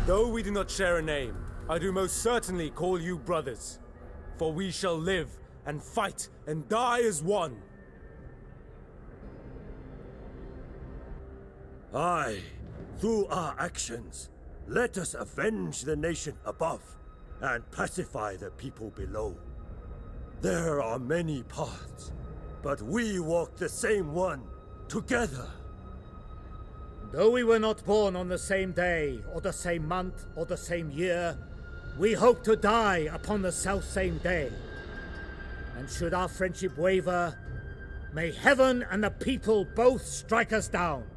Though we do not share a name, I do most certainly call you brothers. For we shall live and fight and die as one. Aye, through our actions, let us avenge the nation above and pacify the people below. There are many paths, but we walk the same one, together. Though we were not born on the same day, or the same month, or the same year, we hope to die upon the self-same day. And should our friendship waver, may heaven and the people both strike us down.